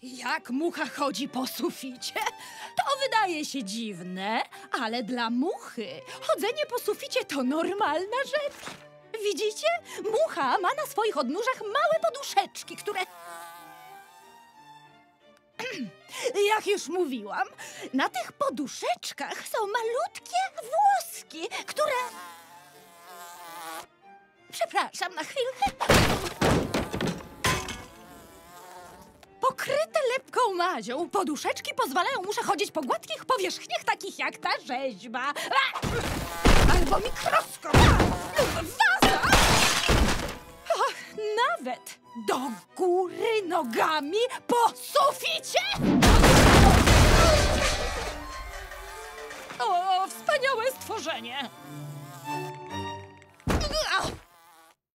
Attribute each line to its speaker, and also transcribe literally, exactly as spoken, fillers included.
Speaker 1: Jak mucha chodzi po suficie? To wydaje się dziwne, ale dla muchy chodzenie po suficie to normalna rzecz. Widzicie? Mucha ma na swoich odnóżach małe poduszeczki, które... Jak już mówiłam, na tych poduszeczkach są malutkie włoski, które... Przepraszam na chwilkę. Pokryte lepką mazią, poduszeczki pozwalają muszę chodzić po gładkich powierzchniach, takich jak ta rzeźba. A! Albo mikroskop. Waza. Och, nawet do góry nogami po suficie. O, wspaniałe stworzenie.